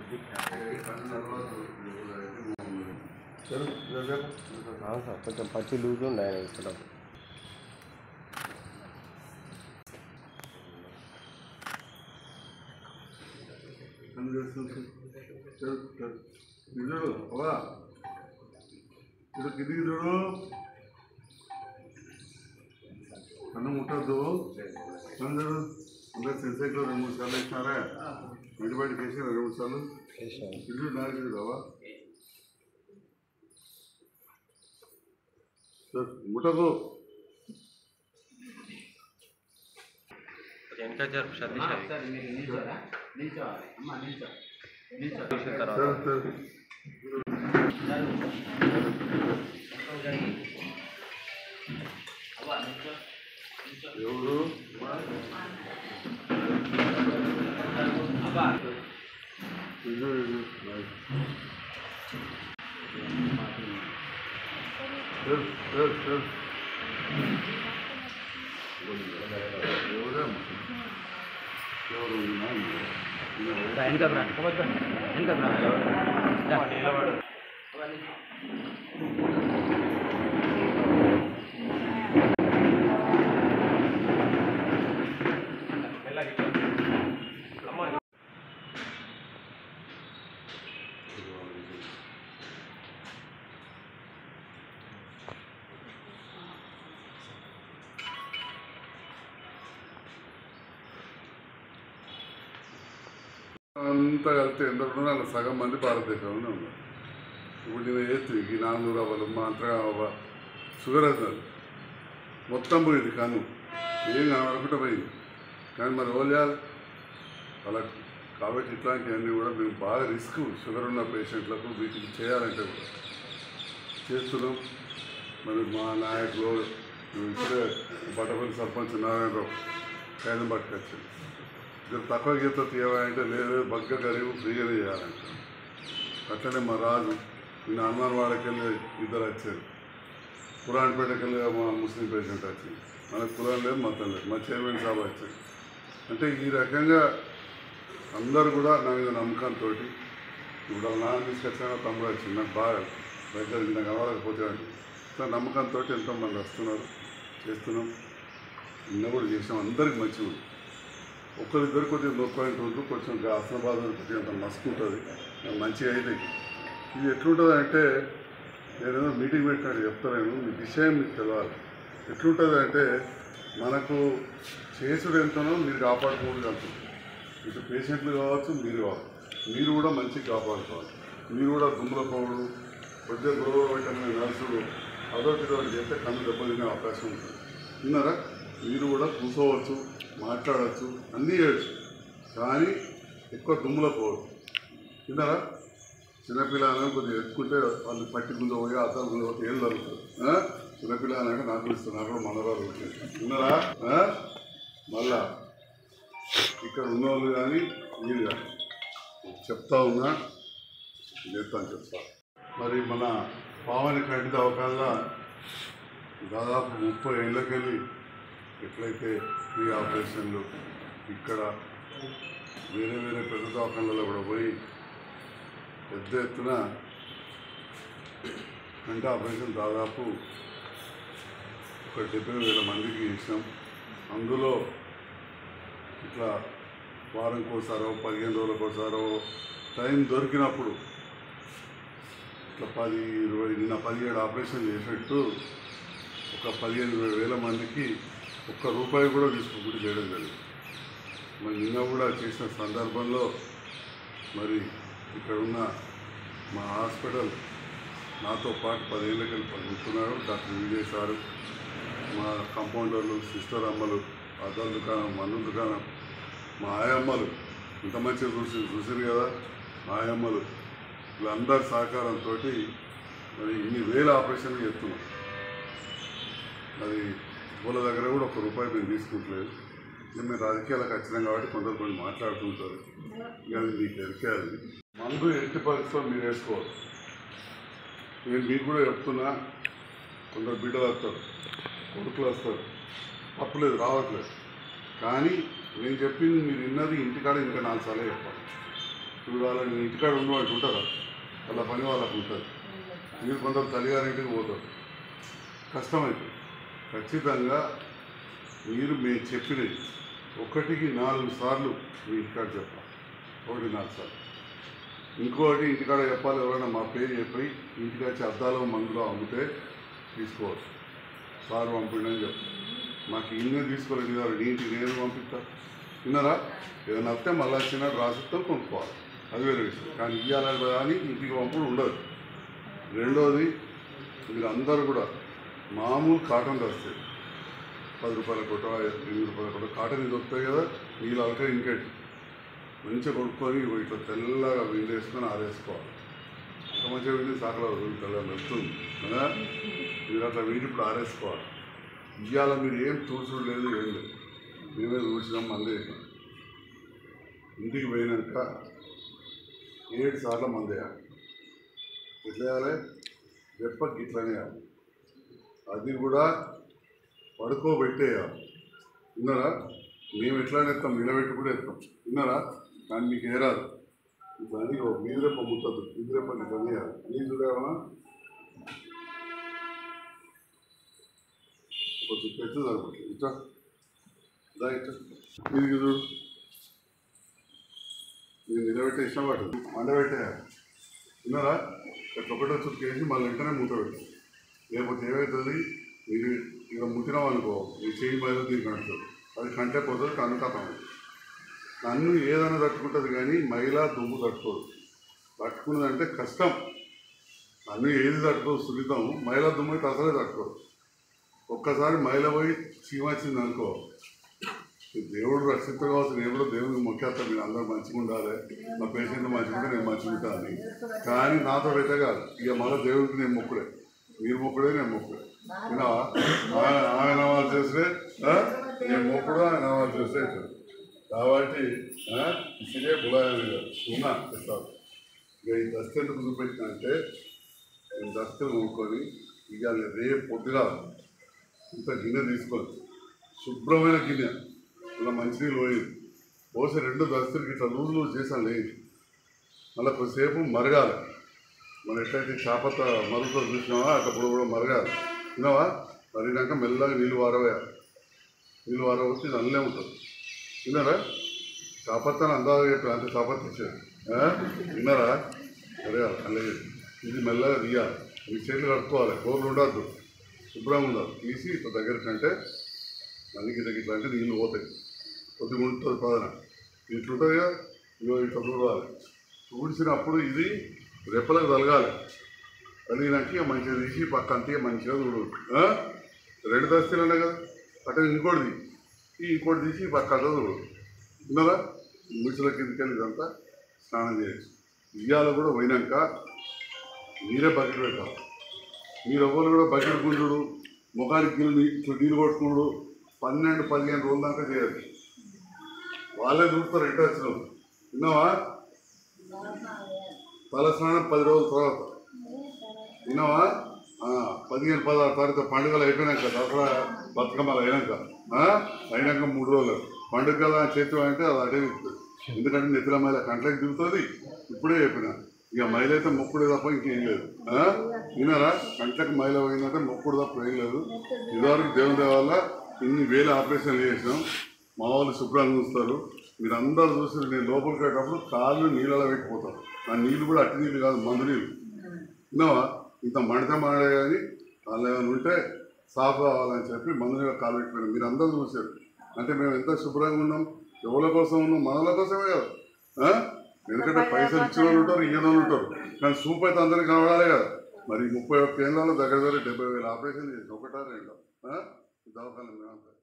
Sir కొంచెం పచ్చి loose ఉండే ఆయన ఇక్కడ కిందికి చూడు అన్నం ముట్టద్దు అందరూ అందరు సెన్సెక్లో 2-3 సార్లు వేసినారా బయటకి వేసి 2-3 సార్లు ఇల్లు నాలుగు కావా ముట్టదు ఎవరు అంతా కలిస్తే ఎందరు ఉన్నారు అలా సగం మంది భారతదేశంలోనే ఉన్నారు. ఇప్పుడు నేను వేస్తూ ఈ 400 అవ్వాలి మా అంతగా షుగర్ అవుతుంది మొత్తం పోయింది కన్ను ఏం కనబడకుండా పోయింది. కానీ మరి ఎవరు చేయాలి అలా కాబట్టి ఇట్లాంటివన్నీ కూడా మేము బాగా రిస్క్ షుగర్ ఉన్న పేషెంట్లకు వీటికి చేయాలంటే కూడా చేస్తున్నాం. మరి మా నాయకులు ఇప్పుడే బట్టపల్లి సర్పంచ్ నారాయణరావు కాయలు పట్టుకొచ్చింది ఇద్దరు తక్కువ గీత తీయాలంటే లేదు బగ్గ గరీబు ఫ్రీగానే చేయాలంటే అట్లనే మా రాజు నిన్న హనుమాన్వాడకి వెళ్ళి ఇద్దరు వచ్చారు. పురాణపేటకి వెళ్ళి మా ముస్లిం పేషెంట్ వచ్చింది. మనకు కులం లేదు మతం లేదు. మా చైర్మన్ సాబ్ వచ్చారు. అంటే ఈ రకంగా అందరూ కూడా నా మీద నమ్మకంతో ఇప్పుడు నాన్న తీసుకొచ్చిన తమ్ముడు వచ్చింది నాకు బాగా దగ్గర నాకు కలవలేకపోతే నమ్మకంతో ఎంతోమంది వస్తున్నారు చేస్తున్నాం. నిన్న కూడా చేసినాం అందరికి మంచిగా ఉంది. ఒక్కరిద్దరు కొద్దిగా నొక్కాయింట్ ఉంటుంది కొంచెం ఆసన బాధ కొద్దిగా మస్తు ఉంటుంది మంచిగా అయితే ఇది ఎట్లుంటుంది అంటే నేనేదో మీటింగ్ పెట్టినట్టు చెప్తాను మీ విషయం మీకు తెలియాలి. ఎట్లుంటుంది అంటే మనకు చేసుడు ఎంతనో మీరు కాపాడుకోవడం అంటుంది. ఇటు పేషెంట్లు కావచ్చు మీరు కావచ్చు మీరు కూడా మంచిగా కాపాడుకోవాలి. మీరు కూడా దుమ్ముల పోవడం కొద్దిగా గొడవ పెట్టిన నర్సులు అదొకటి ఇదొకటి చేస్తే కన్ను దెబ్బతినే అవకాశం ఉంటుంది. విన్నారా మీరు కూడా కూర్చోవచ్చు మాట్లాడచ్చు అన్నీ చేయొచ్చు కానీ ఎక్కువ దుమ్ములో పోవద్దు. విన్నారా చిన్నపిల్లలని కొద్దిగా ఎత్తుకుంటే వాళ్ళు పట్టి గుంజ పోయి అద్దాలు గుంజ పోతే ఏం జరుగుతుంది. చిన్నపిల్లలకి నాకు ఇస్తారు నాకు కూడా మనరాలు విన్నారా. మళ్ళా ఇక్కడ ఉన్నవాళ్ళు కానీ మీరు కానీ చెప్తా ఉన్నా చేస్తాను చెప్తా. మరి మన పావని కంటి దవాఖానలో దాదాపు 30 ఏళ్ళకెళ్ళి ఎట్లయితే ఫ్రీ ఆపరేషన్లు ఇక్కడ వేరే వేరే పెద్ద దవాఖానలలో కూడా పోయి పెద్ద ఎత్తున కంటి ఆపరేషన్ దాదాపు ఒక 70,000 మందికి చేసినాం. అందులో ఇట్లా వారంకోసారో 15 రోజులకోసారో టైం దొరికినప్పుడు ఇట్లా 10-20 నిన్న 17 ఆపరేషన్ చేసేట్టు ఒక 15,000 మందికి ₹1 కూడా తీసుకోకుండా చేయడం జరిగింది. మరి నిన్న కూడా చేసిన సందర్భంలో మరి ఇక్కడ ఉన్న మా హాస్పిటల్ నాతో పాటు 10 ఏళ్ళకెళ్ళి పనిచేస్తున్నారు. డాక్టర్ విజయ్ సారు మా కంపౌండర్లు సిస్టర్ అమ్మలు అద్దాల దుకాణం మందు దుకాణం మా ఆయమ్మలు ఇంత మంచిగా చూసారు కదా మా ఆయమ్మలు వీళ్ళందరి సహకారంతో మరి ఇన్ని వేల ఆపరేషన్లు చేస్తున్నాం. మరి వాళ్ళ దగ్గర కూడా ₹1 మేము తీసుకుంటలేదు. మేము రాజకీయాలకు వచ్చినాం కాబట్టి కొందరు మాట్లాడుతుంటారు. ఇక మీకు ఎరికేయాలి మందు ఎట్టి పరిస్థితుల్లో మీరు వేసుకోవాలి. నేను మీకు కూడా చెప్తున్నా కొందరు బిడ్డలు వస్తారు కొడుకులు వస్తారు తప్పులేదు రావట్లేదు కానీ నేను చెప్పింది మీరు విన్నది ఇంటికాడ ఇంకా 4 సార్లు చెప్పాలి. ఇప్పుడు వాళ్ళని ఇంటికాడ ఉన్నవాళ్ళు ఉంటారా? వాళ్ళ పని వాళ్ళకు ఉంటుంది. మీరు కొందరు తల్లిగారింటికి పోతారు, కష్టమవుతుంది. ఖచ్చితంగా మేము చెప్పినవి 1కి 4 సార్లు మీ ఇంటికాడ చెప్పాలి. 1కి 4 సార్లు. ఇంకోటి ఇంటికాడ చెప్పాలి. ఎవరైనా మా పేరు చెప్పి ఇంటికాచి అద్దాలు మందులు అమ్మితే తీసుకోవచ్చు. సార్ పంపిండని చెప్పాలి. మాకు ఇన్నే తీసుకోలేదు కదా, ఇంటికి నేను పంపిస్తా. విన్నారా? ఏదైనా వస్తే మళ్ళీ వచ్చినట్టు రాసిస్తాం, కొనుక్కోవాలి. అది వేరే విషయం. కానీ ఇవ్వాలని కానీ ఇంటికి పంపుడు ఉండదు. రెండోది, మీరు అందరూ కూడా మామూలు కాటన్ వస్తాయి. 10 రూపాయల కొట్ట, 8 రూపాయల కొట్ట కాటన్ ఇది వస్తాయి కదా, నీళ్ళు అలక ఇంకేంటి మంచిగా కొనుక్కొని ఇట్లా తెల్లగా విండేసుకొని ఆరేసుకోవాలి. అంత మంచిగా విండి సాకలో తెల్ల వెళ్తుంది కదా. మీరు అట్లా వీడి ఇప్పుడు ఆరేసుకోవాలి. ఇవాళ మీరు ఏం తూచుడు లేదు, ఏం లేదు. మేమే చూసినాం, మంది వేసినాం. ఇంటికి పోయినాక 7 సార్లు మంది వేయాలి. ఎట్లా వేయాలి? రెప్పకి ఇట్లనే వేయాలి. అది కూడా పడుకోబెట్టేయాలి. విన్నారా? మేము ఎట్లానే ఎత్తాం, నిలబెట్టి కూడా ఎత్తాం. విన్నారా? కానీ మీకు ఏరాదు. దాన్ని మీదరెప్ప ముట్టద్దు, మీదరెప్పకి ఇట్లనే వేయాలి. నీ చూడేమన్నా కొంచెం పెద్ద సరిపోతుంది. ఇట్లా ఇట్లా ఇది చూడు, మీరు నిలబెట్టే ఇష్టం పడుతుంది. మండబెట్టేయాలి. విన్నారా? ఒకటో చుట్టూ వేసి మళ్ళీ వెంటనే మూత పెట్టాలి. లేకపోతే ఏమవుతుంది, మీరు ఇక ముట్టినాం అనుకో, ఈ చేయి మీద దీనికి అది కంటే పోతుంది, కనుకతం. అన్ను ఏదైనా తట్టుకుంటుంది కానీ మైలా దుమ్ము తట్టుకోదు. తట్టుకున్నదంటే కష్టం. అన్నీ ఏది తట్టుకోదు సున్నితం, మైలా దుమ్ము అయితే అసలే తట్టుకోదు. ఒక్కసారి మైల పోయి చీమొచ్చింది అనుకో, దేవుడు రక్షిత కావచ్చు. నేను కూడా దేవుడికి మొక్కేస్తాను, మీరు అందరూ మంచిగా ఉండాలి, నా పేషెంట్ మంచిగా ఉంటే నేను మంచిగా ఉంటాను. కానీ నాతో అయితే కాదు. ఇక మళ్ళీ దేవుడికి నేను మొక్కుడే, మీరు మొక్కుడే, నేను మొక్కుడే. విన్నావా? ఆయన నమాజ్ చేస్తే నేను మొక్కుడు, ఆయన నమాజ్ చేస్తే అవుతుంది. కాబట్టి ఇదే బులాయాలి ఉన్నా చెప్తాను. ఇక ఈ దస్తు ఎందుకు చూపెట్టిన అంటే, నేను దస్తులు కొనుక్కొని ఇక రేపు పొద్దుగా ఇంత గిన్నె తీసుకొని, శుభ్రమైన గిన్నె, ఇలా మంచినీళ్ళు పోసి 2 దస్తులకి ఇట్లా లూజు చేసాను లేదు. మళ్ళీ కొద్దిసేపు మరగాలి. మనం ఎట్లయితే చేపత మరుగుతో చూసినావా అప్పుడు కూడా మరగాలి. విన్నావా? మరినాక మెల్లగా నీళ్ళు వారవేయాలి. నీళ్ళు వారవచ్చి ఇది అల్లే ఉంటుంది. విన్నారా? చేపత్తని అందాజ చెప్పి అంతే చేపత్త ఇచ్చేది. విన్నారా? మరగాలి అల్లే. ఇది మెల్లగా తీయాలి. మీ చేతులు కట్టుకోవాలి, కూరలు ఉండద్దు, శుభ్రంగా ఉండదు. తీసి ఇట్లా దగ్గరికి అంటే మళ్ళీ ఇట్లా అంటే నీళ్ళు పోతాయి. కొద్దిగా ఉంటుంది ప్రధాన ఇట్లుంటుంది కదా. ఇగో ఇట్లా చూడాలి. చూసినప్పుడు ఇది రెప్పలకు తలగాలి. కలిగినాక మంచిగా తీసి పక్క అంతే మంచిగా చూడు. 2 దస్తులు ఉన్నాయి కదా, అట్లా ఇంకోటిది ఇంకోటి తీసి పక్క అంతా చూడు. విన్నారా? ముడిచిన కిందకెళ్ళి ఇదంతా స్నానం చేయొచ్చు. ఇయ్యాల కూడా పోయినాక మీరే బకెట్ పెట్టాలి. మీరు ఎవరు కూడా బకెట్ గుంజుడు, ముఖానికి ఇట్లా నీళ్ళు కొట్టుకున్నాడు 12-15 రోజుల దాకా చేయాలి. వాళ్ళే చూస్తారు ఎట్లా వచ్చినావు. విన్నావా? తలస్నానం 10 రోజుల తర్వాత. విన్నావా? 15-16 తారీఖు పండుగలు అయిపోయినాక, దసరా బతుకమ్మలు అయినాక 3 రోజులు పండుగ కదా చేతి అంటే అది అడే ఇస్తుంది. ఎందుకంటే నెత్తిల మైల కంట్లకి దిగుతుంది. ఇప్పుడే చెప్పిన ఇక మైల అయితే మొక్కుడే తప్ప ఇంకేం లేదు. విన్నారా? కంట్లకి మైల పోయిందంటే మొక్కుడు తప్ప ఏం లేదు. ఇదివరకు దేవుని వల్ల ఇన్ని వేల ఆపరేషన్లు చేసినాం. మా వాళ్ళు శుభ్రంగా చూస్తారు. మీరు అందరూ చూసి నేను లోపలికి వెళ్ళేటప్పుడు కాళ్ళు నీళ్ళలో పెట్టిపోతాను. ఆ నీళ్ళు కూడా అట్టి నీళ్ళు కాదు, మందు నీళ్ళు. విన్నావా? ఇంత మడితే మాడే కానీ వాళ్ళు ఏమైనా ఉంటే సాఫ్ కావాలని చెప్పి మందు నీళ్ళ కాలు పెట్టిపోయినాం. మీరు అందరూ చూసారు. అంటే మేము ఎంత శుభ్రంగా ఉన్నాం. ఎవరి కోసం ఉన్నాం? మనల కోసమే కదా. ఎందుకంటే పైసలు ఇచ్చిన వాళ్ళు ఉంటారు, ఇయ్యని వాళ్ళు ఉంటారు. కానీ సూప్ అయితే అందరికీ కనబడాలి కదా. మరి 31 ఏళ్ళలో దగ్గర 70,000 ఆపరేషన్ చేసి 1-2 దవాఖాన మేమంతా